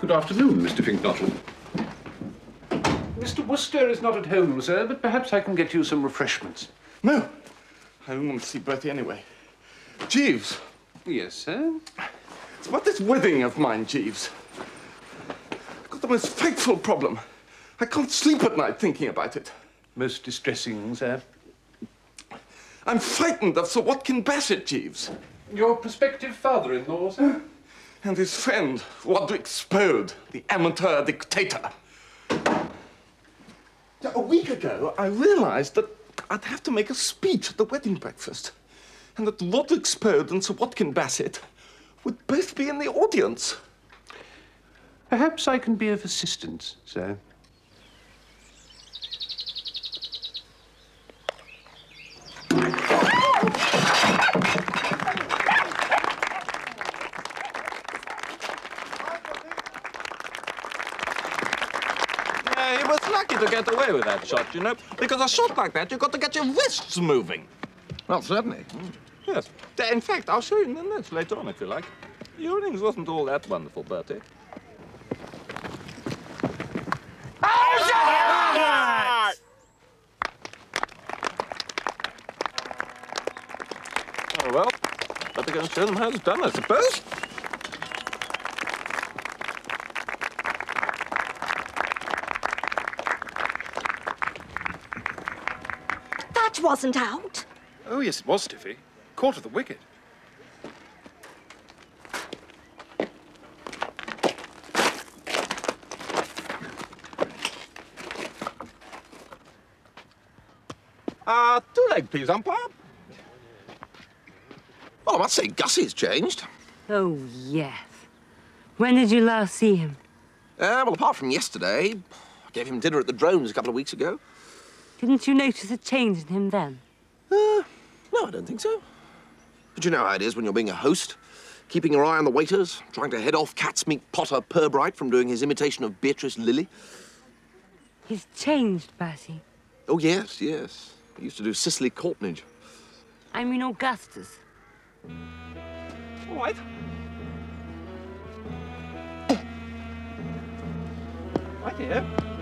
Good afternoon, Mr. Fink-Nottle. Mr. Wooster is not at home, sir, but perhaps I can get you some refreshments. No. I don't want to see Bertie anyway. Jeeves. Yes, sir? It's about this wedding of mine, Jeeves. I've got the most frightful problem. I can't sleep at night thinking about it. Most distressing, sir. I'm frightened of Sir Watkyn Bassett, Jeeves. Your prospective father-in-law, sir? And his friend, Roderick Spode, the amateur dictator. A week ago, I realized that I'd have to make a speech at the wedding breakfast. And that Roderick Spode and Sir Watkyn Bassett would both be in the audience. Perhaps I can be of assistance, sir. He was lucky to get away with that shot, you know, because a shot like that, you've got to get your wrists moving. Well, certainly. Yes. In fact, I'll show you in the notes later on, if you like. Your innings wasn't all that wonderful, Bertie. Oh, well, better go and show them how it's done, I suppose. That wasn't out. Oh, yes, it was, Stiffy. Caught at the wicket. Two-leg, please, umpire. Well, I must say, Gussie's changed. Oh, yes. When did you last see him? Well, apart from yesterday, I gave him dinner at the Drones a couple of weeks ago. Didn't you notice a change in him then? No, I don't think so. But you know how it is when you're being a host, keeping your eye on the waiters, trying to head off Catsmeat Potter Purbright from doing his imitation of Beatrice Lilly. He's changed, Bertie. Oh, yes, yes. He used to do Cicely Courtnage. I mean Augustus. All right. Right here.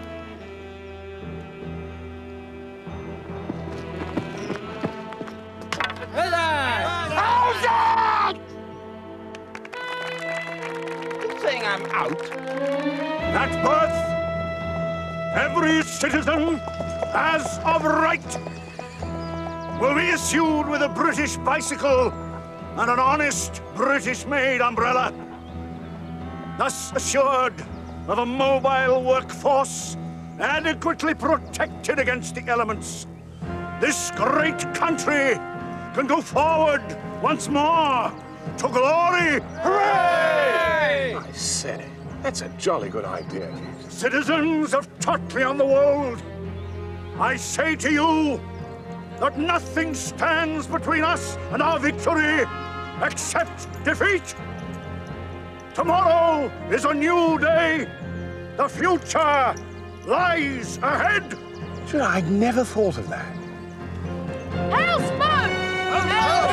Saying I'm out. That birth, every citizen, as of right, will be issued with a British bicycle and an honest British-made umbrella, thus assured of a mobile workforce adequately protected against the elements. This great country can go forward once more to glory. Hooray! I say, that's a jolly good idea. Citizens of Totley-on-the-Wold, I say to you that nothing stands between us and our victory except defeat. Tomorrow is a new day. The future lies ahead. Sure, I'd never thought of that. Hail, Spode! Hail,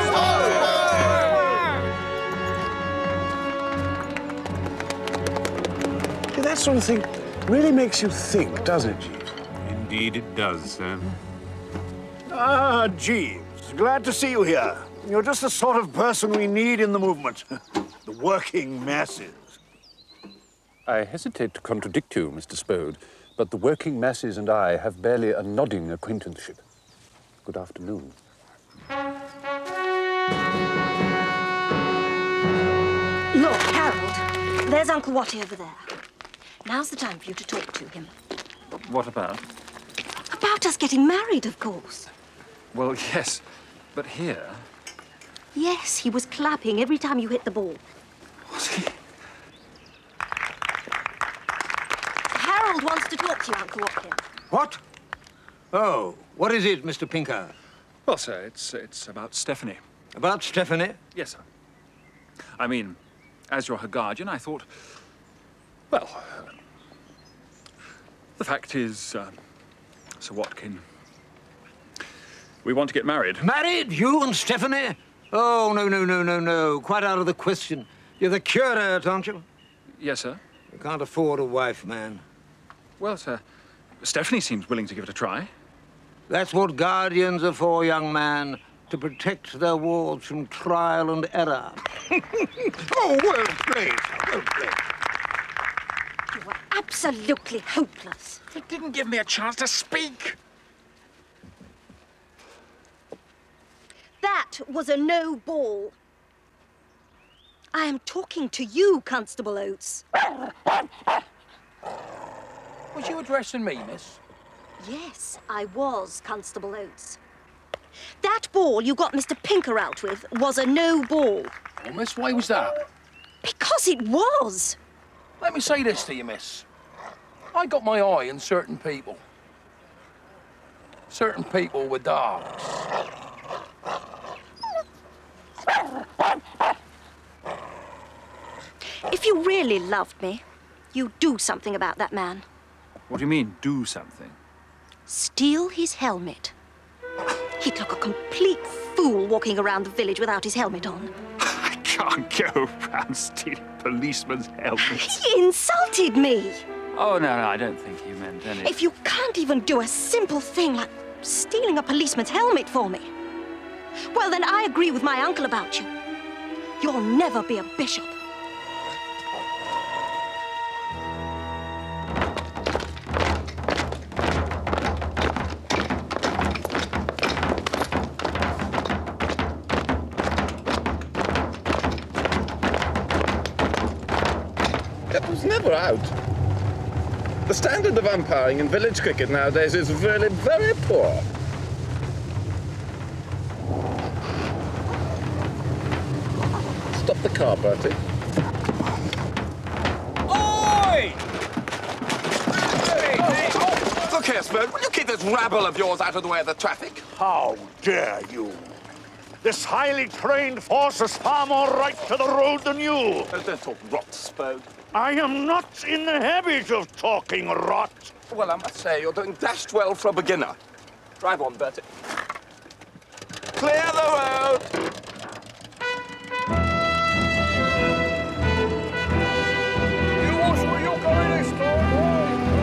See, that sort of thing really makes you think, doesn't it, Jeeves? Indeed it does, sir. Ah, Jeeves, glad to see you here. You're just the sort of person we need in the movement. The working masses. I hesitate to contradict you, Mr. Spode, but the working masses and I have barely a nodding acquaintanceship. Good afternoon. Look, Harold, there's Uncle Watty over there. Now's the time for you to talk to him. What about? About us getting married, of course. Well, yes, but here... Yes, he was clapping every time you hit the ball. Was he? Harold wants to talk to you, Uncle Watkin. What? Oh, what is it, Mr. Pinker? Well, sir, it's about Stephanie. About Stephanie? Yes, sir. I mean, as you're her guardian, I thought... Well, the fact is, Sir Watkyn, we want to get married. Married? You and Stephanie? Oh, no. Quite out of the question. You're the curate, aren't you? Yes, sir. You can't afford a wife, man. Well, sir, Stephanie seems willing to give it a try. That's what guardians are for, young man. To protect their wards from trial and error. Oh, well played. Well played. You were absolutely hopeless. They didn't give me a chance to speak. That was a no ball. I am talking to you, Constable Oates. Was you addressing me, miss? Yes, I was, Constable Oates. That ball you got Mr. Pinker out with was a no ball. Oh, miss, why was that? Because it was. Let me say this to you, miss. I got my eye on certain people. Certain people with dogs. If you really loved me, you'd do something about that man. What do you mean, do something? Steal his helmet. He'd look a complete fool walking around the village without his helmet on. I can't go around stealing policemen's helmets. He insulted me. Oh, no, I don't think he meant any... If you can't even do a simple thing like stealing a policeman's helmet for me, well, then I agree with my uncle about you. You'll never be a bishop. Never out. The standard of umpiring in village cricket nowadays is really very poor. Stop the car, Bertie. Oi! Look here, Spode, will you keep this rabble of yours out of the way of the traffic? How dare you? This highly trained force has far more right to the road than you. Don't talk rot, Spode. I am not in the habit of talking rot. Well, I must say, you're doing dashed well for a beginner. Drive on, Bertie. Clear the road! You watch where you're going this time.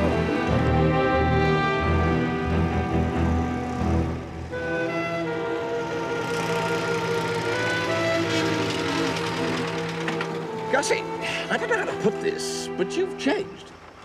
Gussie, I don't know how to put this, but you've changed.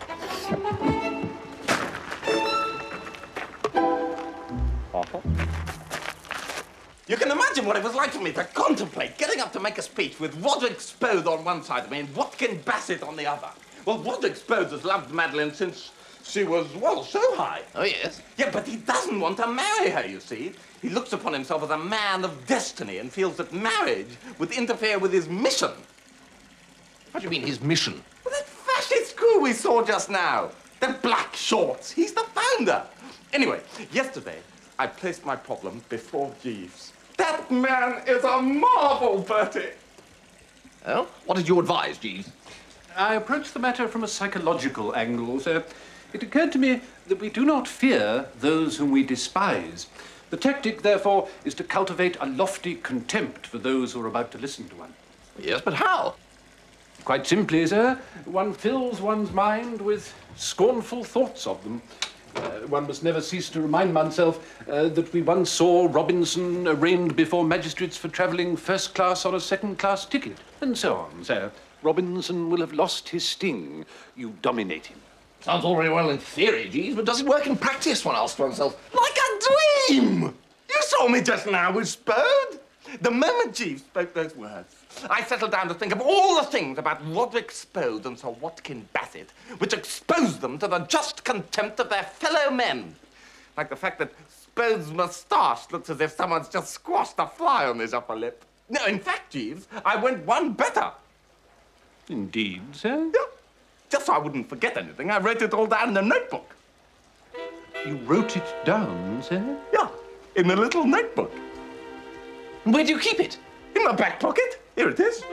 You can imagine what it was like for me to contemplate getting up to make a speech with Roderick Spode on one side of me and Watkyn Bassett on the other. Well, Roderick Spode has loved Madeline since she was, well, so high. Oh, yes? Yeah, but he doesn't want to marry her, you see. He looks upon himself as a man of destiny and feels that marriage would interfere with his mission. What do you mean, his mission? Well, that fascist crew we saw just now. The Black Shorts. He's the founder. Anyway, yesterday, I placed my problem before Jeeves. That man is a marvel, Bertie. Well, what did you advise, Jeeves? I approached the matter from a psychological angle, sir. It occurred to me that we do not fear those whom we despise. The tactic, therefore, is to cultivate a lofty contempt for those who are about to listen to one. Yes, but how? Quite simply, sir, one fills one's mind with scornful thoughts of them. One must never cease to remind oneself that we once saw Robinson arraigned before magistrates for travelling first class on a second-class ticket, and so on, sir. Robinson will have lost his sting. You dominate him. Sounds all very well in theory, Jeeves, but does it work in practice, one asks oneself? Like a dream! You saw me just now with Spode. The moment Jeeves spoke those words, I settled down to think of all the things about Roderick Spode and Sir Watkyn Bassett which exposed them to the just contempt of their fellow men. Like the fact that Spode's moustache looks as if someone's just squashed a fly on his upper lip. No, in fact, Jeeves, I went one better. Indeed, sir? Yeah. Just so I wouldn't forget anything, I wrote it all down in a notebook. You wrote it down, sir? Yeah, in a little notebook. Where do you keep it? In my back pocket. Here it is.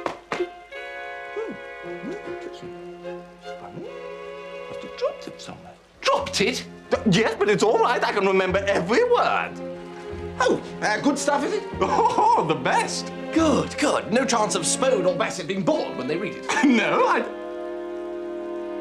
Must have dropped it somewhere. Dropped it? Yes, but it's all right. I can remember every word. Oh, good stuff, is it? Oh, the best. Good, good. No chance of Spode or Bassett being bored when they read it. No,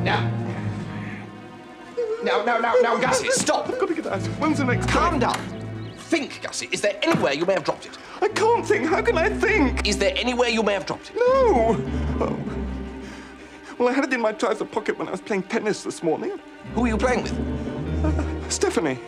Now, Gussie, stop! I've got to get out. When's the next Calm train? down. Think, Gussie. Is there anywhere you may have dropped it? I can't think. How can I think? Is there anywhere you may have dropped it? No! Oh. Well, I had it in my trouser pocket when I was playing tennis this morning. Who are you playing with? Stephanie.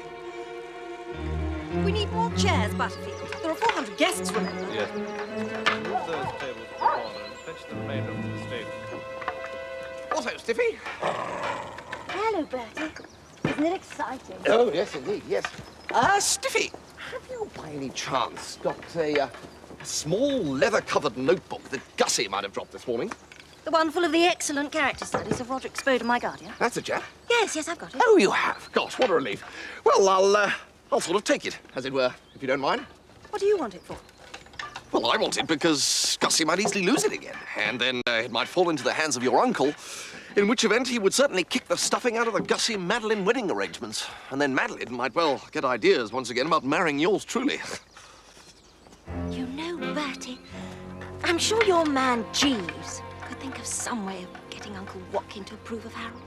We need more chairs, Butterfield. There are 400 guests, remember? Yes. Move those tables to the corner and fetch the remainder from the stable. Also, Stiffy. Hello, Bertie. Isn't it exciting? Oh, yes, indeed, yes. Stiffy, have you by any chance got a small leather-covered notebook that Gussie might have dropped this morning? The one full of the excellent character studies of Roderick, Spode, and my guardian? That's it, chap. Yes, I've got it. Oh, you have? Gosh, what a relief. Well, I'll sort of take it, as it were, if you don't mind. What do you want it for? Well, I want it because Gussie might easily lose it again, and then it might fall into the hands of your uncle, in which event he would certainly kick the stuffing out of the Gussie-Madeline wedding arrangements. And then Madeline might, well, get ideas once again about marrying yours truly. You know, Bertie, I'm sure your man Jeeves could think of some way of getting Uncle Watkyn to approve of Harold.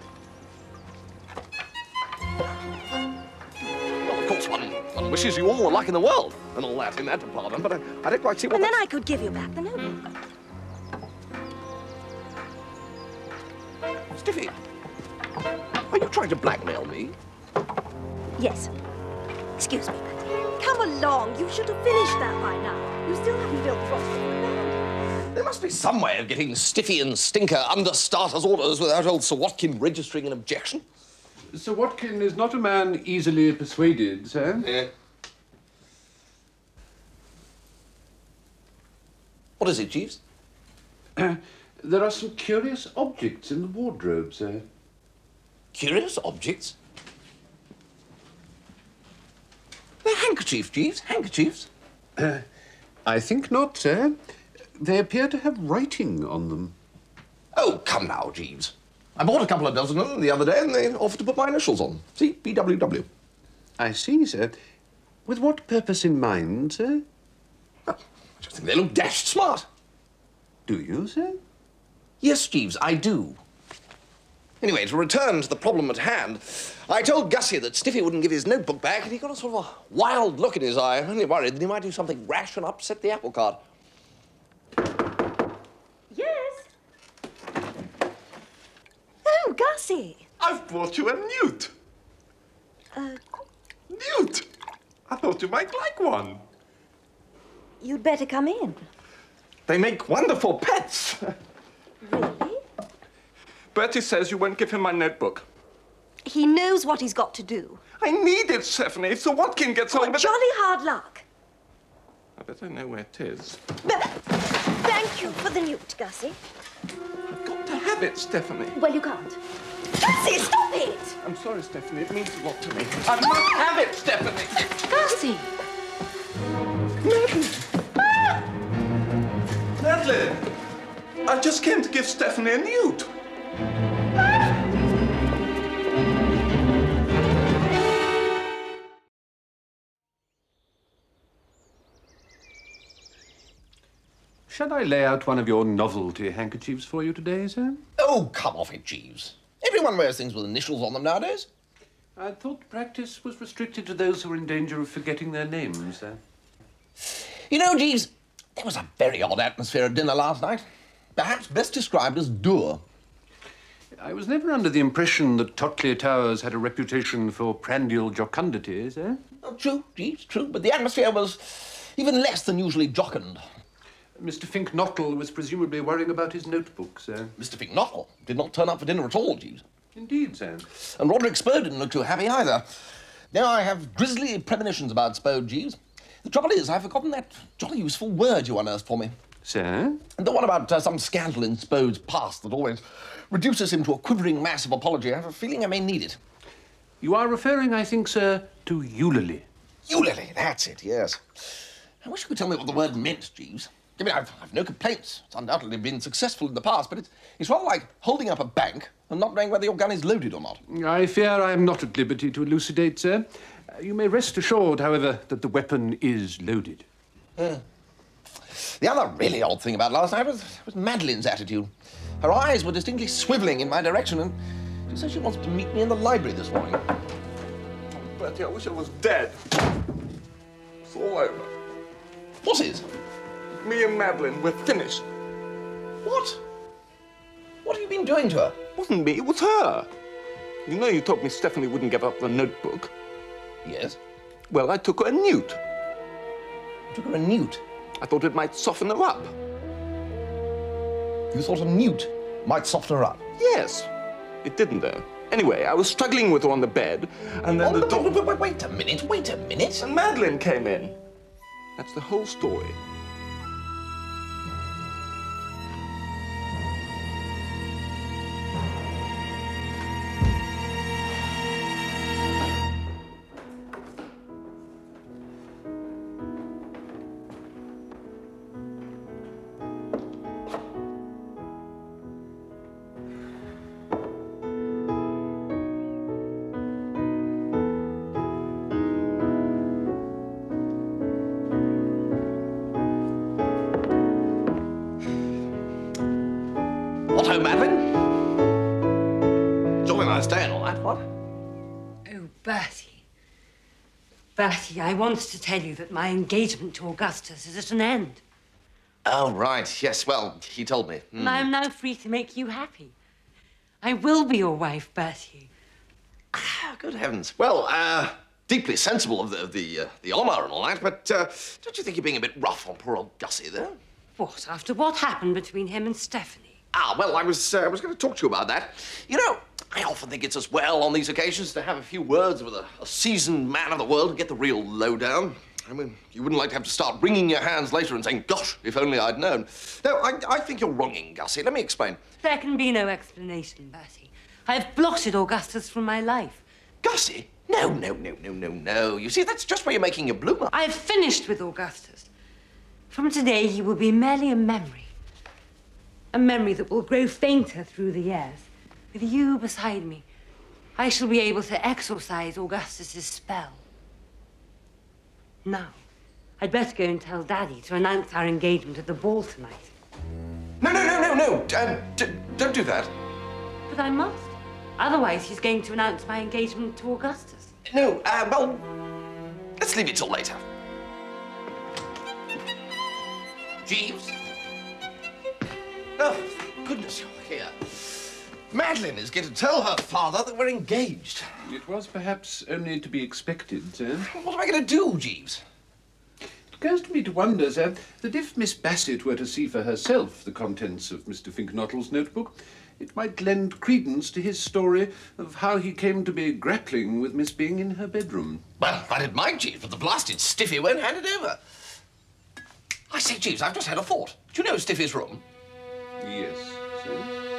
Well, of course, one wishes you all the luck in the world and all that in that department, but I don't quite see what... And then I could give you back the notebook. Stiffy, are you trying to blackmail me? Yes. Excuse me, Bertie. Come along. You should have finished that by now. You still haven't built the frosting in the bed. There must be some way of getting Stiffy and Stinker under starter's orders without old Sir Watkyn registering an objection. Sir Watkyn is not a man easily persuaded, sir. Yeah. What is it, Jeeves? There are some curious objects in the wardrobe, sir. Curious objects? They're handkerchiefs, Jeeves, handkerchiefs. I think not, sir. They appear to have writing on them. Oh, come now, Jeeves. I bought a couple of dozen of them the other day and they offered to put my initials on. See, BWW. I see, sir. With what purpose in mind, sir? Well, I just think they look dashed smart. Do you, sir? Yes, Jeeves, I do. Anyway, to return to the problem at hand, I told Gussie that Stiffy wouldn't give his notebook back, and he got a sort of a wild look in his eye. I'm only worried that he might do something rash and upset the apple cart. Yes? Oh, Gussie. I've brought you a newt. Newt? I thought you might like one. You'd better come in. They make wonderful pets. Really? Bertie says you won't give him my notebook. He knows what he's got to do. I need it, Stephanie. If Sir Watkyn gets hold of it... Jolly hard luck. I bet I know where it is. Thank you for the newt, Gussie. I've got to have it, Stephanie. Well, you can't. Gussie, stop it! I'm sorry, Stephanie. It means a lot to me. I must have it, Stephanie. Gussie! Madeline! I just came to give Stephanie a newt. Shall I lay out one of your novelty handkerchiefs for you today, sir? Oh, come off it, Jeeves. Everyone wears things with initials on them nowadays. I thought practice was restricted to those who are in danger of forgetting their names, sir. You know, Jeeves, there was a very odd atmosphere at dinner last night. Perhaps best described as dour. I was never under the impression that Totley Towers had a reputation for prandial jocundity, sir. Oh, true, Jeeves, true, but the atmosphere was even less than usually jocund. Mr. Fink-Nottle was presumably worrying about his notebook, sir. Mr. Fink-Nottle did not turn up for dinner at all, Jeeves. Indeed, sir. And Roderick Spode didn't look too happy either. Now I have grisly premonitions about Spode, Jeeves. The trouble is, I've forgotten that jolly useful word you unearthed for me. Sir? And the one about some scandal in Spode's past that always reduces him to a quivering mass of apology. I have a feeling I may need it. You are referring, I think, sir, to Eulalie. Eulalie, that's it, yes. I wish you could tell me what the word meant, Jeeves. I mean, I've no complaints. It's undoubtedly been successful in the past, but it's rather like holding up a bank and not knowing whether your gun is loaded or not. I fear I am not at liberty to elucidate, sir. You may rest assured, however, that the weapon is loaded. The other really odd thing about last night was Madeline's attitude. Her eyes were distinctly swivelling in my direction, and She says she wants to meet me in the library this morning. Oh, Bertie, I wish I was dead. It's all over. What is? Me and Madeline, we're finished. What? What have you been doing to her? It wasn't me, it was her. You know you told me Stephanie wouldn't give up the notebook. Yes. Well, I took her a newt. You took her a newt? I thought it might soften her up. You thought a newt might soften her up? Yes. It didn't, though. Anyway, I was struggling with her on the bed, and then the door... Wait a minute. And Madeline came in. That's the whole story. Otto, Madeline? Jolly nice day and all that, what? Oh, Bertie. Bertie, I want to tell you that my engagement to Augustus is at an end. Oh, right. Yes, well, he told me. And I am now free to make you happy. I will be your wife, Bertie. Ah, good heavens. Well, deeply sensible of the honour and all that, but don't you think you're being a bit rough on poor old Gussie there? What, after what happened between him and Stephanie? Ah, well, I was going to talk to you about that. You know, I often think it's as well on these occasions to have a few words with a seasoned man of the world and get the real lowdown. I mean, you wouldn't like to have to start wringing your hands later and saying, gosh, if only I'd known. No, I think you're wronging Gussie. Let me explain. There can be no explanation, Bertie. I have blotted Augustus from my life. Gussie? No. You see, that's just where you're making your bloomer. I have finished with Augustus. From today, he will be merely a memory. A memory that will grow fainter through the years. With you beside me, I shall be able to exorcise Augustus's spell. Now, I'd better go and tell Daddy to announce our engagement at the ball tonight. No. Don't do that. But I must. Otherwise, he's going to announce my engagement to Augustus. No, well, let's leave it till later. Jeeves? Oh, goodness, you're here. Madeline is going to tell her father that we're engaged. It was perhaps only to be expected, sir. What am I going to do, Jeeves? It occurs to me to wonder, sir, that if Miss Bassett were to see for herself the contents of Mr. Fink-Nottle's notebook, it might lend credence to his story of how he came to be grappling with Miss Byng in her bedroom. Well, I didn't mind, Jeeves, but the blasted Stiffy won't hand it over. I say, Jeeves, I've just had a thought. Do you know Stiffy's room? Yes, sir.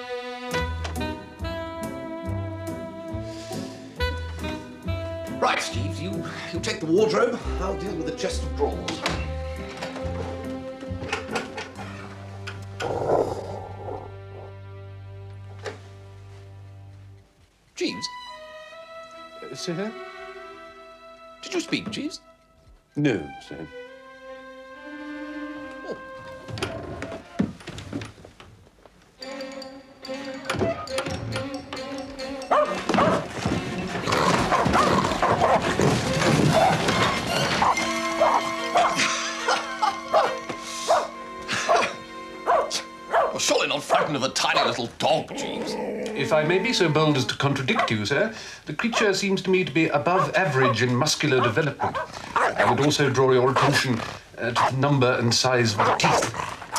Right, Jeeves, you take the wardrobe. I'll deal with the chest of drawers. Jeeves? Sir? Did you speak, Jeeves? No, sir. You're surely not frightened of a tiny little dog, Jeeves. If I may be so bold as to contradict you, sir, the creature seems to me to be above average in muscular development. I would also draw your attention to the number and size of the teeth.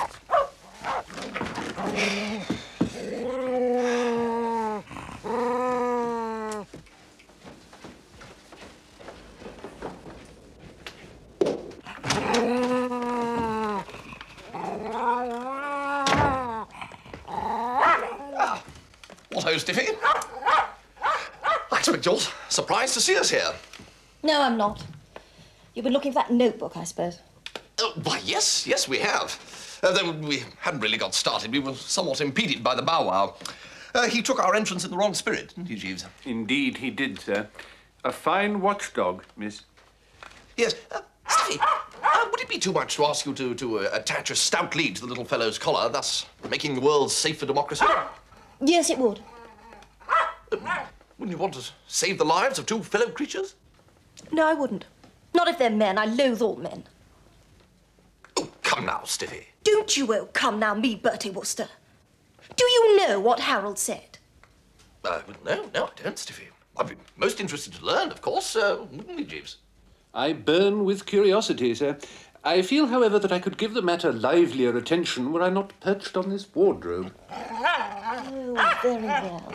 What, Stiffy? I expect you're surprised to see us here. No, I'm not. You've been looking for that notebook, I suppose. Why, yes, we have. Though we hadn't really got started, we were somewhat impeded by the bow wow. He took our entrance in the wrong spirit, didn't he, Jeeves? Indeed, he did, sir. A fine watchdog, miss. Yes. Stiffy, would it be too much to ask you to attach a stout lead to the little fellow's collar, thus making the world safe for democracy? Yes, it would. Wouldn't you want to save the lives of two fellow creatures? No, I wouldn't. Not if they're men. I loathe all men. Oh, come now, Stiffy. Don't you come now, me, Bertie Wooster. Do you know what Harold said? No, I don't, Stiffy. I'd be most interested to learn, of course, wouldn't we, Jeeves? I burn with curiosity, sir. I feel, however, that I could give the matter livelier attention were I not perched on this wardrobe. Oh, very well.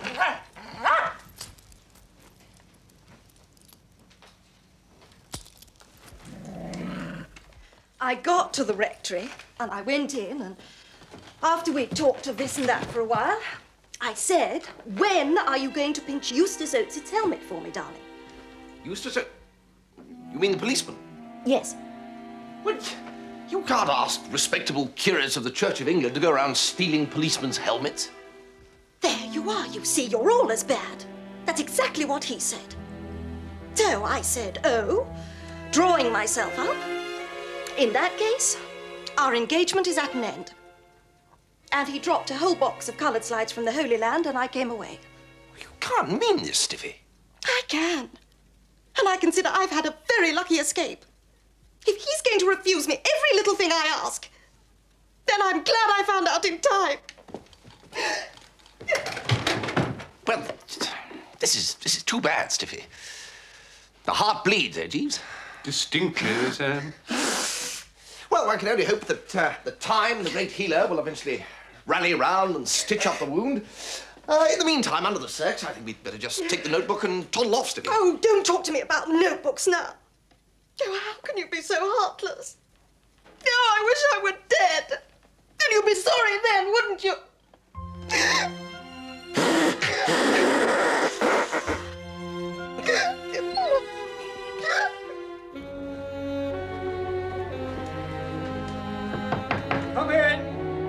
I got to the rectory, and I went in, and after we'd talked of this and that for a while, I said, when are you going to pinch Eustace Oates's helmet for me, darling? Eustace? You mean the policeman? Yes. What? You can't ask respectable curates of the Church of England to go around stealing policemen's helmets. There you are, you see, you're all as bad. That's exactly what he said. So I said, oh, drawing myself up. In that case, our engagement is at an end. And he dropped a whole box of coloured slides from the Holy Land, and I came away. You can't mean this, Stiffy. I can. And I consider I've had a very lucky escape. If he's going to refuse me every little thing I ask, then I'm glad I found out in time. Well, this is too bad, Stiffy. The heart bleeds, eh, Jeeves? Distinctly, sir. Well, I can only hope that the time, the great healer, will eventually rally round and stitch up the wound. In the meantime, under the circs, I think we'd better just take the notebook and toddle off, Stiffy. Oh, don't talk to me about notebooks now. Oh, how can you be so heartless? Oh, I wish I were dead. Then you'd be sorry then, wouldn't you? Come in.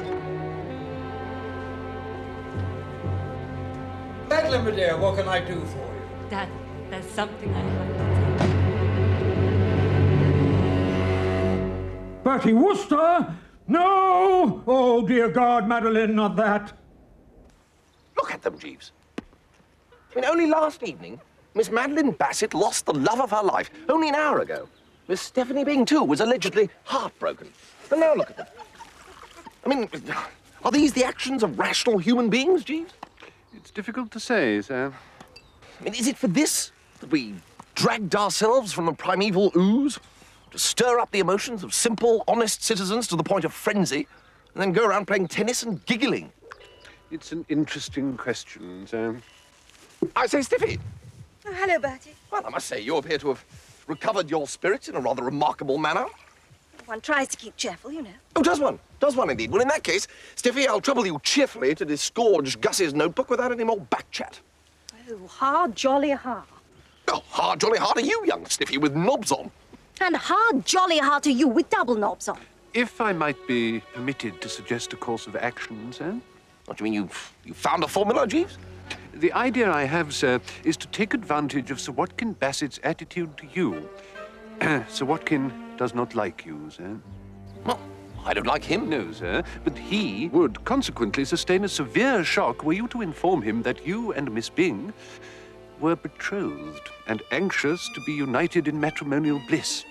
Madeline, my dear, what can I do for you? Dad, there's something I have to Bertie Wooster? No! Oh, dear God, Madeline, not that. Look at them, Jeeves. I mean, only last evening, Miss Madeline Bassett lost the love of her life. Only an hour ago, Miss Stephanie Byng, too, was allegedly heartbroken. And now look at them. I mean, are these the actions of rational human beings, Jeeves? It's difficult to say, sir. I mean, is it for this that we dragged ourselves from the primeval ooze? To stir up the emotions of simple, honest citizens to the point of frenzy, and then go around playing tennis and giggling? It's an interesting question, sir. I say, Stiffy. Oh, hello, Bertie. Well, I must say, you appear to have recovered your spirits in a rather remarkable manner. One tries to keep cheerful, you know. Oh, does one? Does one, indeed? Well, in that case, Stiffy, I'll trouble you cheerfully to disgorge Gussie's notebook without any more back chat. Oh, hard, jolly hard. Oh, hard, jolly hard are you, young Stiffy, with knobs on. And hard, jolly hard to you with double knobs on. If I might be permitted to suggest a course of action, sir? What do you mean, you found a formula, Jeeves? The idea I have, sir, is to take advantage of Sir Watkyn Bassett's attitude to you. Sir Watkyn does not like you, sir. Well, I don't like him. No, sir, but he would consequently sustain a severe shock were you to inform him that you and Miss Byng were betrothed and anxious to be united in matrimonial bliss.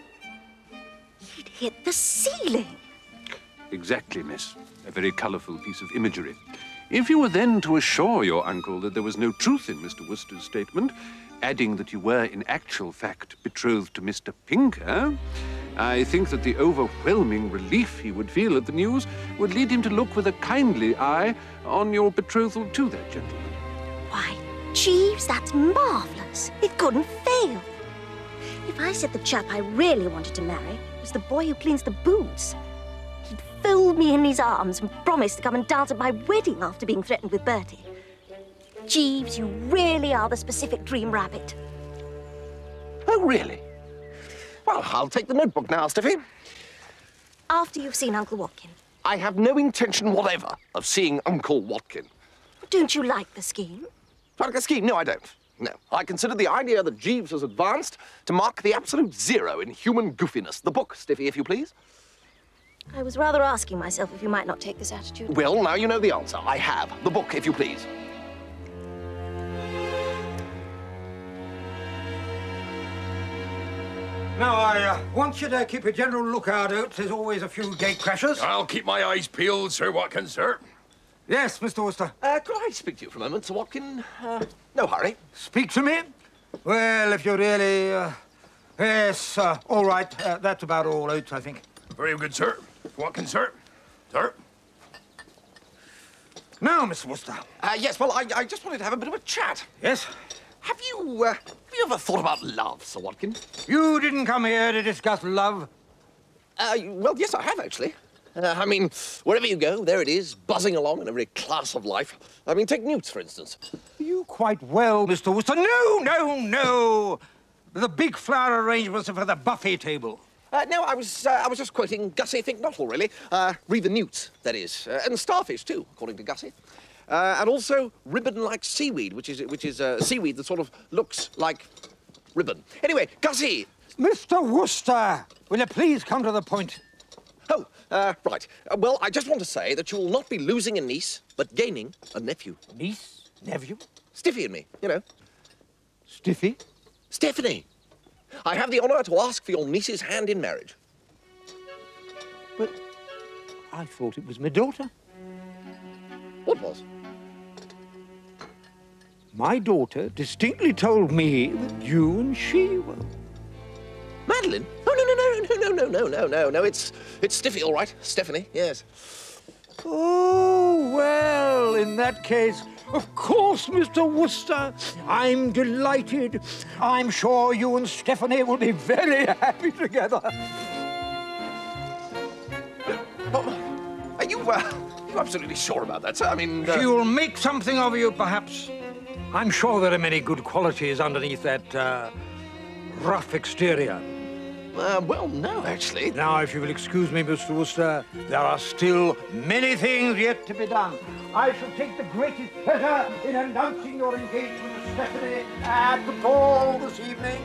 He'd hit the ceiling. Exactly, miss. A very colourful piece of imagery. If you were then to assure your uncle that there was no truth in Mr. Wooster's statement, adding that you were in actual fact betrothed to Mr. Pinker, I think that the overwhelming relief he would feel at the news would lead him to look with a kindly eye on your betrothal to that gentleman. Why, Jeeves, that's marvellous. It couldn't fail. If I said the chap I really wanted to marry was the boy who cleans the boots, he'd fold me in his arms and promise to come and dance at my wedding after being threatened with Bertie. Jeeves, you really are the specific dream rabbit. Oh, really? Well, I'll take the notebook now, Stiffy. After you've seen Uncle Watkyn. I have no intention whatever of seeing Uncle Watkyn. Don't you like the scheme? Like the scheme? No, I don't. No. I consider the idea that Jeeves has advanced to mark the absolute zero in human goofiness. The book, Stiffy, if you please. I was rather asking myself if you might not take this attitude. Well, now you know the answer. I have. The book, if you please. Now, I want you to keep a general lookout out. There's always a few gate crashers. I'll keep my eyes peeled, Sir Watkyn, sir. Yes, Mr. Wooster. Could I speak to you for a moment, Sir Watkyn? No hurry. Speak to me? Well, if you really... yes, all right. That's about all out, I think. Very good, sir. Watkyn, sir. Sir. Now, Mr. Wooster. Yes, well, I just wanted to have a bit of a chat. Yes? Have you ever thought about love, Sir Watkyn? You didn't come here to discuss love? Well, yes, I have, actually. I mean, wherever you go, there it is, buzzing along in every class of life. I mean, take newts, for instance. You quite well, Mr. Wooster. No, no, no! The big flower arrangements are for the buffet table. No, I was just quoting Gussie Fink-Nottle, really. Read the newts, that is. And starfish, too, according to Gussie. And also ribbon-like seaweed, which is seaweed that sort of looks like ribbon. Anyway, Gussie! Mr. Wooster, will you please come to the point? Oh, right. Well, I just want to say that you will not be losing a niece, but gaining a nephew. Niece? Nephew? Stiffy and me, you know. Stiffy? Stephanie. I have the honour to ask for your niece's hand in marriage. But I thought it was my daughter. What was? My daughter distinctly told me that you and she were... Madeline? Oh, no. It's Stiffy, all right. Stephanie, yes. Oh, well, in that case, of course, Mr. Wooster. I'm delighted. I'm sure you and Stephanie will be very happy together. Are you absolutely sure about that, sir? I mean... She will make something of you, perhaps. I'm sure there are many good qualities underneath that, rough exterior. Well, no, actually. Now, if you will excuse me, Mr. Wooster, there are still many things yet to be done. I shall take the greatest pleasure in announcing your engagement to Stephanie at the ball this evening.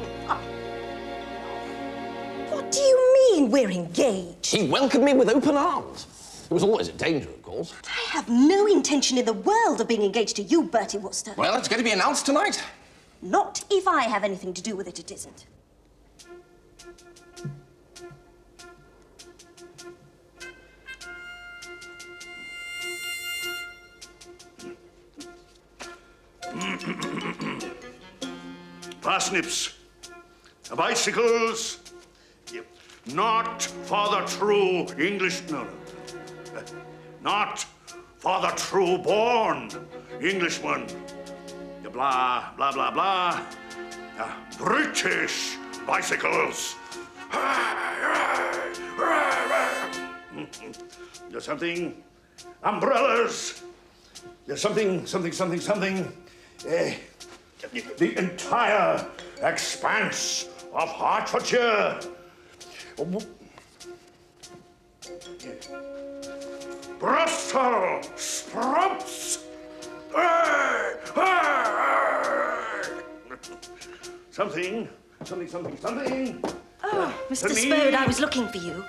What do you mean we're engaged? He welcomed me with open arms. It was always a danger, of course. I have no intention in the world of being engaged to you, Bertie Wooster. Well, it's going to be announced tonight. Not if I have anything to do with it, it isn't. Parsnips, bicycles, not for the true English, no, not for the true-born Englishman. Blah, blah, blah, blah. British bicycles. There's something, umbrellas. There's something. The entire expanse of Hertfordshire. Brussels sprouts. Something. Oh, Mr. Spode, I was looking for you.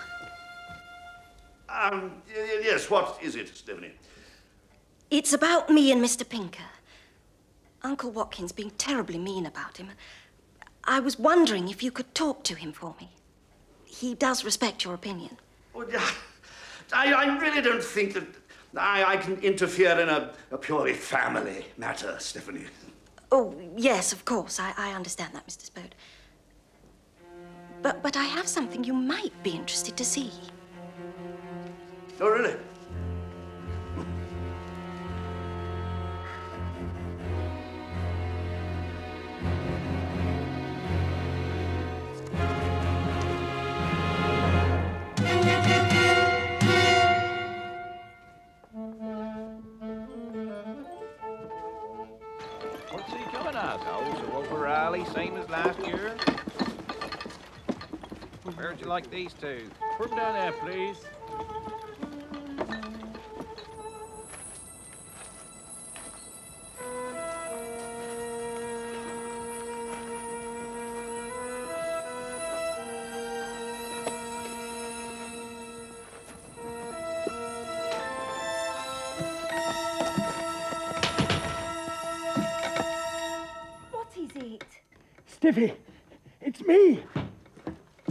Yes, what is it, Stephanie? It's about me and Mr. Pinker. Uncle Watkyn's being terribly mean about him. I was wondering if you could talk to him for me. He does respect your opinion. Oh, I really don't think that I can interfere in a purely family matter, Stephanie. Oh, yes, of course. I understand that, Mr. Spode. But I have something you might be interested to see. Oh, really? What's he coming at? Oh, so over rally, same as last year? Where'd you like these two? Put them down there, please. Stiffy, it's me.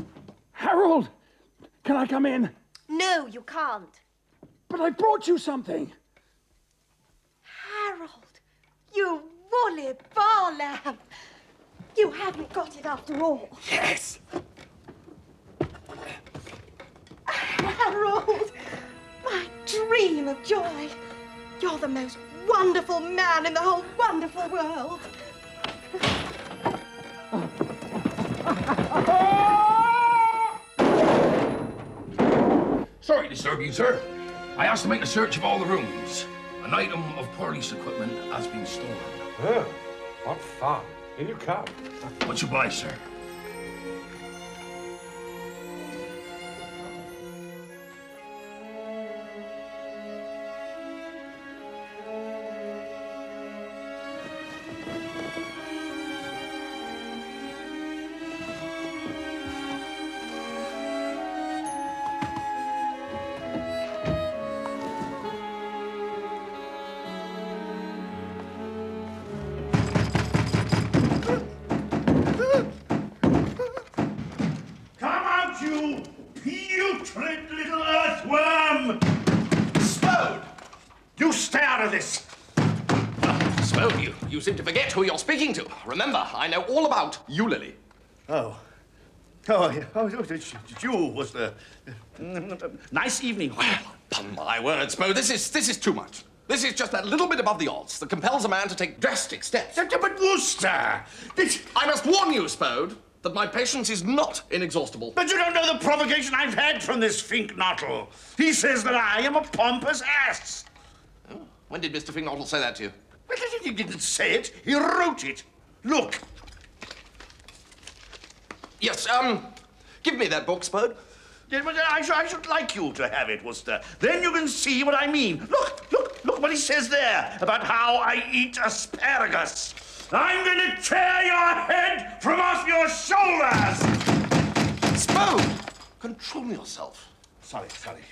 Harold! Can I come in? No, you can't. But I brought you something. Harold, you woolly bar lamb. You haven't got it after all. Yes. Harold, my dream of joy. You're the most wonderful man in the whole wonderful world. Sorry to disturb you, sir. I asked to make a search of all the rooms. An item of police equipment has been stolen. Oh, what fun. In you come. What's your buy, sir? Putrid little earthworm! Spode! You stay out of this! Spode, you seem to forget who you're speaking to. Remember, I know all about you, Lily. Oh. Oh, yeah. You was the... nice evening. Well, upon my word, Spode, this is too much. This is just that little bit above the odds that compels a man to take drastic steps. But Wooster! I must warn you, Spode, that my patience is not inexhaustible. But you don't know the provocation I've had from this Fink-Nottle. He says that I am a pompous ass. Oh, when did Mr. Fink-Nottle say that to you? Well, he didn't say it. He wrote it. Look. Yes, give me that book, Spode. Yeah, but I should like you to have it, Wooster. Then you can see what I mean. Look what he says there about how I eat asparagus. I'm going to tear your head from off your shoulders! Spode! Control yourself. Sorry.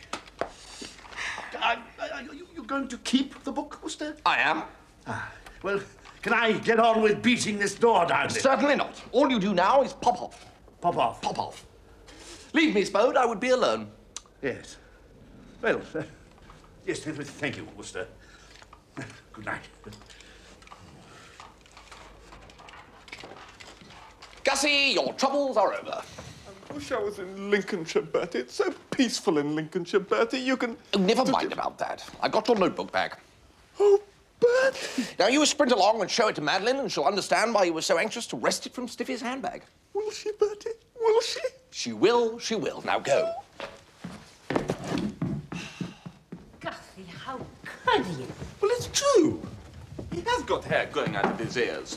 You going to keep the book, Wooster? I am. Well, can I get on with beating this door down? Certainly not. All you do now is pop off. Pop off? Pop off. Leave me, Spode. I would be alone. Yes. Well, yes, thank you, Wooster. Good night. Gussie, your troubles are over. I wish I was in Lincolnshire, Bertie. It's so peaceful in Lincolnshire, Bertie. You can... Oh, never mind about that. I got your notebook back. Oh, Bertie. Now, you sprint along and show it to Madeline, and she'll understand why you were so anxious to wrest it from Stiffy's handbag. Will she, Bertie? Will she? She will. Now go. Gussie, how could you? Well, it's true. He has got hair growing out of his ears.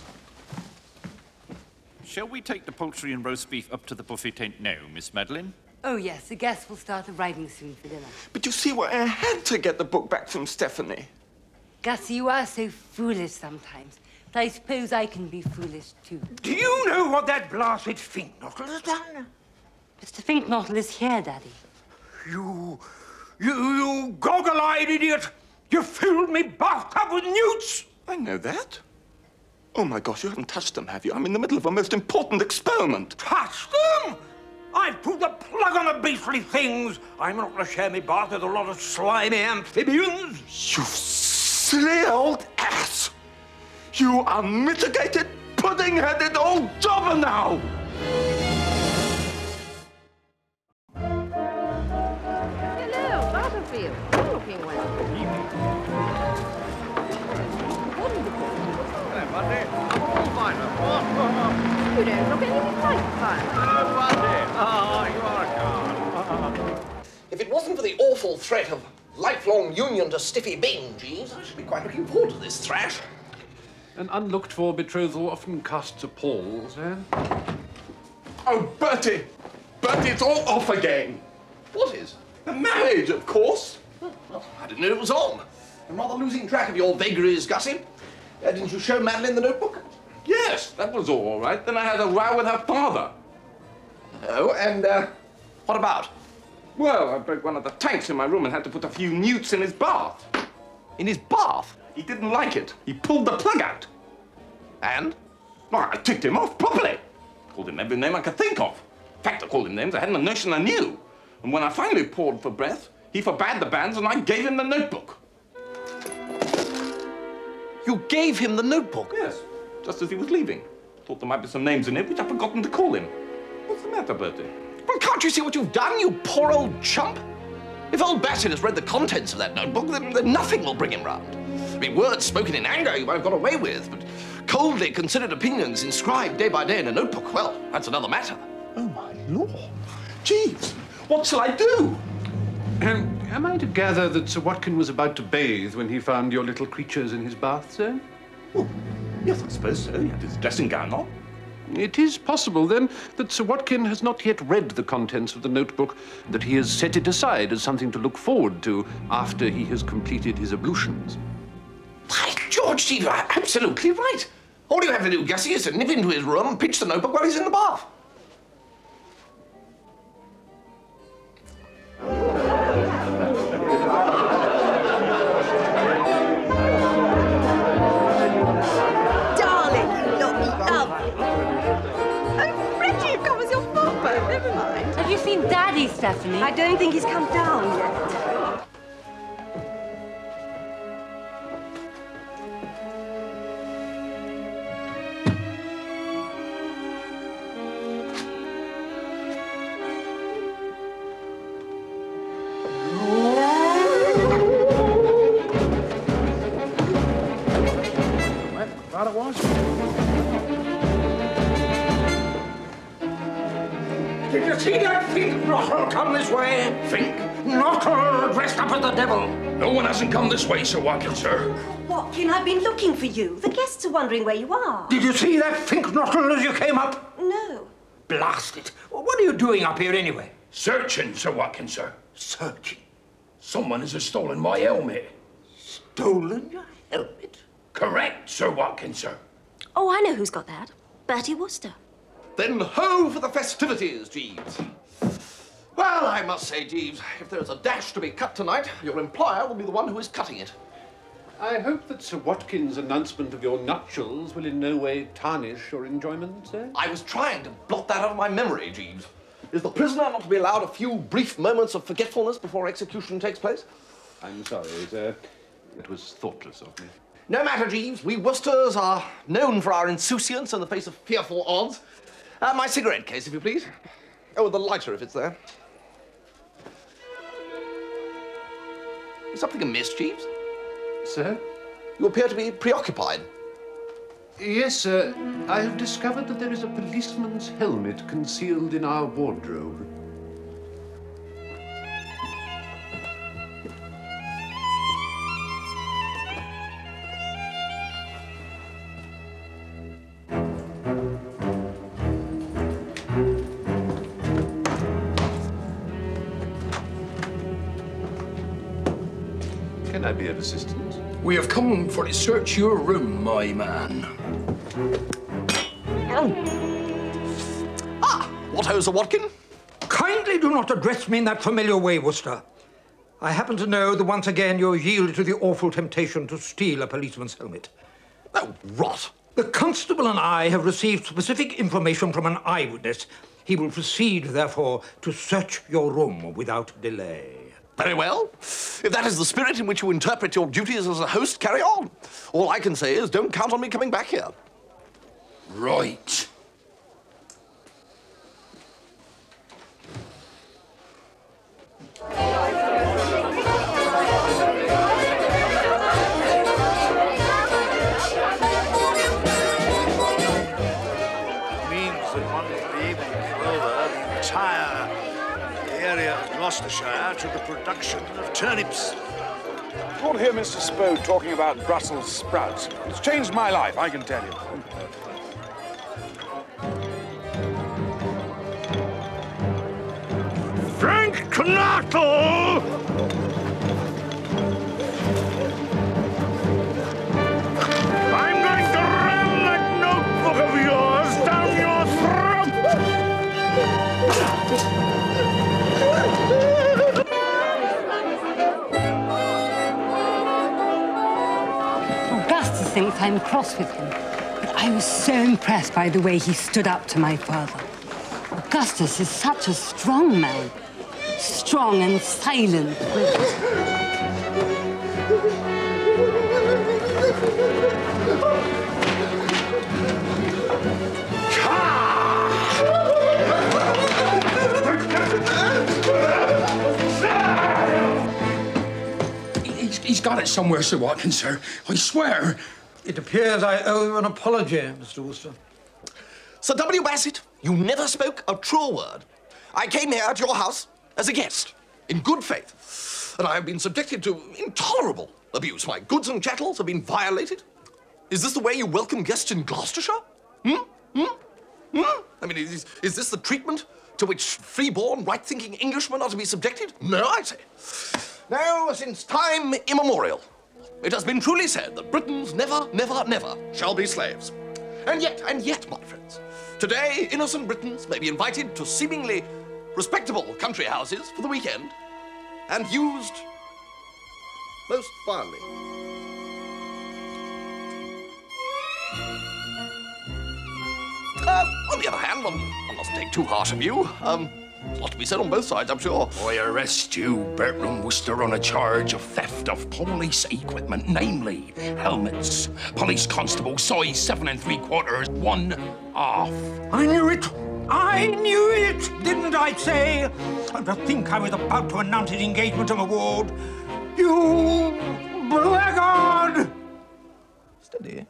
Shall we take the poultry and roast beef up to the buffet tent now, Miss Madeline? Oh, yes, the guests will start arriving soon for dinner. But you see why I had to get the book back from Stephanie. Gussie, you are so foolish sometimes. But I suppose I can be foolish, too. Do you know what that blasted Fink-Nottle has done? Mr. Fink-Nottle is here, Daddy. You goggle-eyed idiot! You filled me bathtub with newts! I know that. Oh, my gosh, you haven't touched them, have you? I'm in the middle of a most important experiment. Touched them? I've pulled the plug on the beastly things. I'm not going to share me bath with a lot of slimy amphibians. You silly old ass! You unmitigated, pudding-headed old jobber now! Hello, Butterfield. You're looking well. Bundy. All fine, of course. You don't look anything like fine. Oh, Bundy. Oh, you are a god. If it wasn't for the awful threat of lifelong union to Stiffy Byng, Jeeves, I should be quite looking forward to this thrash. An unlooked-for betrothal often casts a pall, sir. Oh, Bertie! Bertie, it's all off again. What is? The marriage, of course. Well, I didn't know it was on. I'm rather losing track of your vagaries, Gussie. Didn't you show Madeline the notebook? Yes, that was all right. Then I had a row with her father. Oh, and, what about? Well, I broke one of the tanks in my room and had to put a few newts in his bath. In his bath? He didn't like it. He pulled the plug out. And? Well, I ticked him off properly. Called him every name I could think of. fact, I called him names I hadn't a notion I knew. And when I finally paused for breath, he forbade the banns and I gave him the notebook. You gave him the notebook? Yes, just as he was leaving. Thought there might be some names in it which I'd forgotten to call him. What's the matter, Bertie? Well, can't you see what you've done, you poor old chump? If old Bassett has read the contents of that notebook, then nothing will bring him round. I mean, words spoken in anger you might have got away with, but coldly considered opinions inscribed day by day in a notebook, well, that's another matter. Oh, my Lord. Jeeves, what shall I do? Am I to gather that Sir Watkyn was about to bathe when he found your little creatures in his bath, sir? Oh, yes, I suppose so. He had his dressing gown on. It is possible, then, that Sir Watkyn has not yet read the contents of the notebook, that he has set it aside as something to look forward to after he has completed his ablutions. By George, Jeeves, you're absolutely right. All you have to do, Gussie, is to nip into his room and pinch the notebook while he's in the bath. Have you seen Daddy, Stephanie? I don't think he's come down yet. Well, thought it was. Did you see that Fink-Nottle come this way? Fink-Nottle dressed up as the devil. No one hasn't come this way, Sir Watkyn, sir. Watkyn, I've been looking for you. The guests are wondering where you are. Did you see that Fink-Nottle as you came up? No. Blast it. What are you doing up here anyway? Searching, Sir Watkyn, sir. Searching? Someone has stolen my helmet. Stolen your helmet? Correct, Sir Watkyn, sir. Oh, I know who's got that. Bertie Wooster. Then ho for the festivities, Jeeves. Well, I must say, Jeeves, if there's a dash to be cut tonight, your employer will be the one who is cutting it. I hope that Sir Watkyn's announcement of your nuptials will in no way tarnish your enjoyment, sir. I was trying to blot that out of my memory, Jeeves. Is the prisoner not to be allowed a few brief moments of forgetfulness before execution takes place? I'm sorry, sir. It was thoughtless of me. No matter, Jeeves. We Woosters are known for our insouciance in the face of fearful odds. My cigarette case, if you please. Oh, and the lighter, if it's there. Is something amiss, Jeeves? Sir? You appear to be preoccupied. Yes, sir. I have discovered that there is a policeman's helmet concealed in our wardrobe. Can I be of assistance? We have come for to search your room, my man. Ah, what ho, Sir Watkyn? Kindly do not address me in that familiar way, Wooster. I happen to know that once again you're yielded to the awful temptation to steal a policeman's helmet. Oh, rot. The constable and I have received specific information from an eyewitness. He will proceed, therefore, to search your room without delay. Very well. If that is the spirit in which you interpret your duties as a host, carry on. All I can say is don't count on me coming back here. Right. Means that one will be able to give over the entire area of Gloucestershire to the production of turnips. You ought to hear Mr. Spode talking about Brussels sprouts. It's changed my life, I can tell you. Fink-Nottle! I'm going to ram that notebook of yours down your Augustus thinks I'm cross with him, but I was so impressed by the way he stood up to my father. Augustus is such a strong man. Strong and silent. He's got it somewhere, Sir Watkyn, sir. I swear. It appears I owe you an apology, Mr. Wooster. Sir W. Bassett, you never spoke a true word. I came here at your house as a guest, in good faith, and I have been subjected to intolerable abuse. My goods and chattels have been violated. Is this the way you welcome guests in Gloucestershire? I mean, is this the treatment to which free-born, right-thinking Englishmen are to be subjected? No, I say. No, since time immemorial, it has been truly said that Britons never, never, never shall be slaves. And yet, my friends, today innocent Britons may be invited to seemingly respectable country houses for the weekend and used most vilely. On the other hand, one mustn't take too harsh a view. There's a lot to be said on both sides, I'm sure. I arrest you, Bertie Wooster, on a charge of theft of police equipment, namely helmets, police constable, size 7 3/4, 1/2. I knew it! I knew it! Didn't I say? And to think I was about to announce his engagement on the ward. You blackguard! Steady.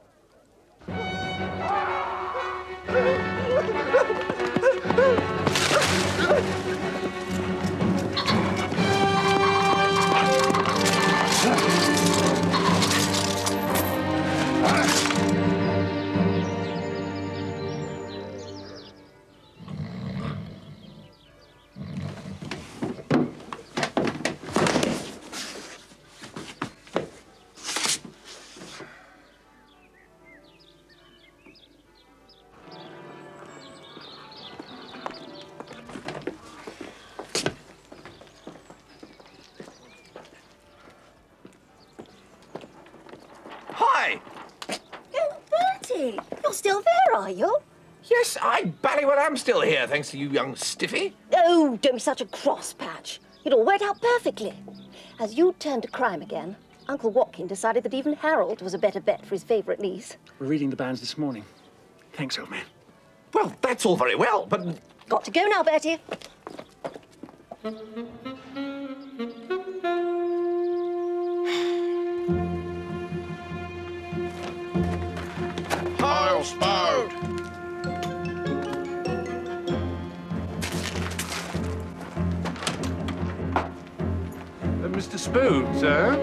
Hi! Oh, Bertie, you're still there, are you? Yes, I bally well am still here, thanks to you young stiffy. Oh, don't be such a cross patch. It all worked out perfectly. As you turned to crime again, Uncle Watkyn decided that even Harold was a better bet for his favourite niece. We're reading the banns this morning. Thanks, old man. Well, that's all very well, but... Got to go now, Bertie. Heil, Spode! Mr. Spode, sir?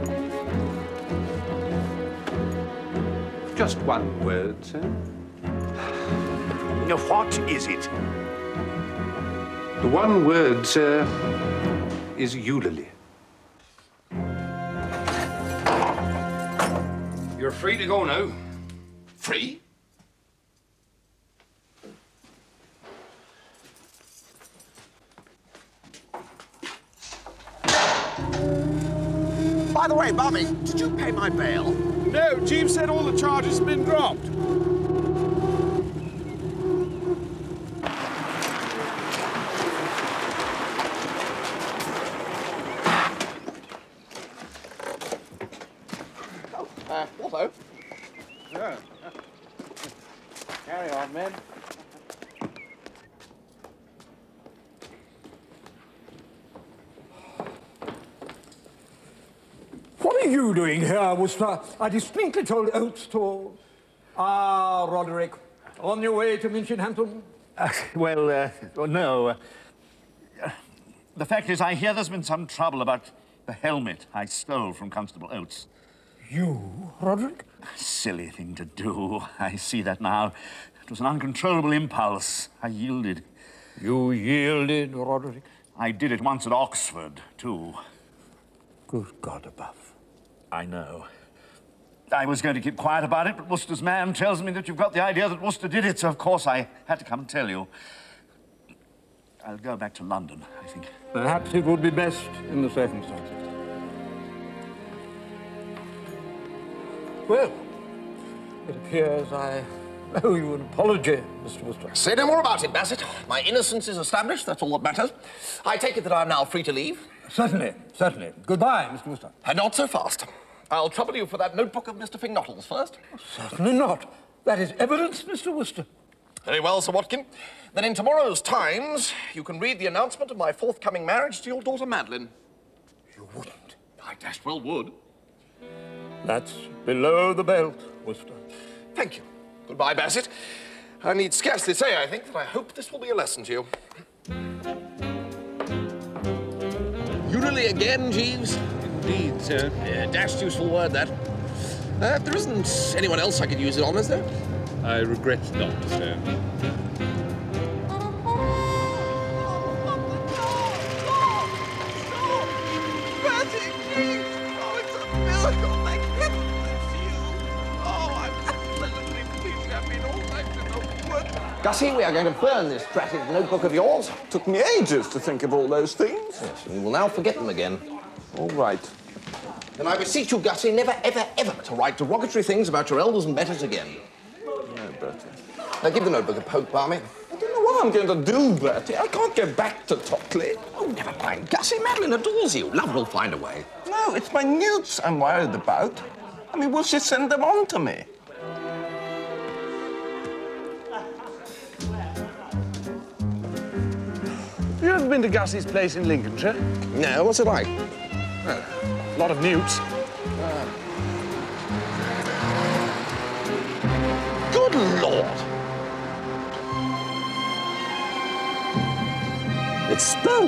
Just one word, sir. What is it? The one word, sir, is eulalie. You're free to go now. Free? By the way, Bobby, did you pay my bail? No, Jeeves said all the charges have been dropped. Otto? Yeah. Carry on, men. What are you doing here, Wooster? I distinctly told Oates to... Ah, Roderick, on your way to Minchinhampton? Well, no. The fact is, I hear there's been some trouble about the helmet I stole from Constable Oates. You, Roderick? Silly thing to do. I see that now. It was an uncontrollable impulse. I yielded. You yielded, Roderick? I did it once at Oxford, too. Good God above. I know. I was going to keep quiet about it, but Wooster's man tells me that you've got the idea that Wooster did it, so of course I had to come and tell you. I'll go back to London, I think. Perhaps it would be best in the circumstances. Well, it appears I Oh, you an apology, Mr. Wooster. Say no more about it, Bassett. My innocence is established, that's all that matters. I take it that I'm now free to leave? Certainly, certainly. Goodbye, Mr. Wooster. And not so fast. I'll trouble you for that notebook of Mr. Fink-Nottle's first. Certainly not. That is evidence, Mr. Wooster. Very well, Sir Watkyn. Then in tomorrow's Times, you can read the announcement of my forthcoming marriage to your daughter, Madeline. You wouldn't? I dashed well would. That's below the belt, Wooster. Thank you. Goodbye, Bassett. I need scarcely say, I think, that I hope this will be a lesson to you. You really again, Jeeves? Indeed, sir. Yeah, dashed useful word, that. There isn't anyone else I could use it on, is there? I regret not, sir. Bertie, Jeeves! Oh, it's a miracle! Thank heaven it's you! Oh, I'm absolutely pleased. I've been all night to the wood. Gussie, we are going to burn this dratted notebook of yours. Took me ages to think of all those things. Yes, and we will now forget them again. All right. Then I beseech you, Gussie, never, ever, ever to write derogatory things about your elders and betters again. No, Bertie. Now give the notebook a poke, Barmy. I don't know what I'm going to do, Bertie. I can't go back to Tockley. Oh, never mind, Gussie. Madeline adores you. Love will find a way. No, it's my newts I'm worried about. I mean, will she send them on to me? You ever been to Gussie's place in Lincolnshire? No, what's it like? Well, a lot of newts. Good Lord! It's Spode.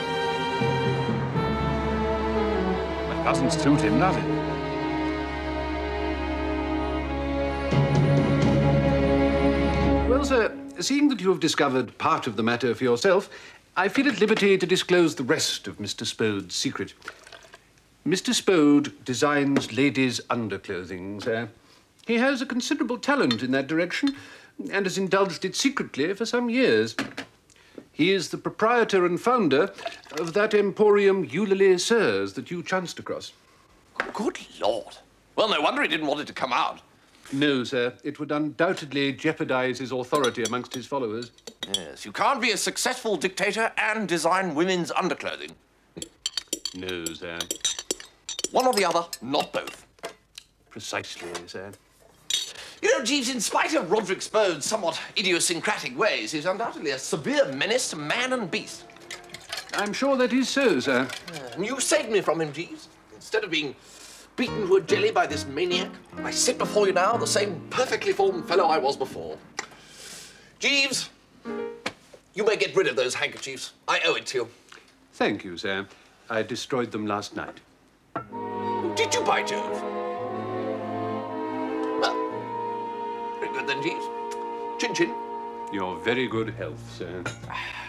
That doesn't suit him, does it? Well, sir, seeing that you have discovered part of the matter for yourself, I feel at liberty to disclose the rest of Mr. Spode's secret. Mr. Spode designs ladies' underclothing, sir. He has a considerable talent in that direction and has indulged it secretly for some years. He is the proprietor and founder of that emporium Eulalie Sirs that you chanced across. Good Lord. Well, no wonder he didn't want it to come out. No, sir. It would undoubtedly jeopardize his authority amongst his followers. Yes, you can't be a successful dictator and design women's underclothing. No, sir. One or the other, not both. Precisely, sir. You know, Jeeves, in spite of Roderick Spode's somewhat idiosyncratic ways, he's undoubtedly a severe menace to man and beast. I'm sure that is so, sir. And you saved me from him, Jeeves. Instead of being beaten to a jelly by this maniac, I sit before you now the same perfectly formed fellow I was before. Jeeves, you may get rid of those handkerchiefs. I owe it to you. Thank you, sir. I destroyed them last night. Did you, by Jove? Well, very good then, Jeeves. Chin-chin. Your very good health, sir.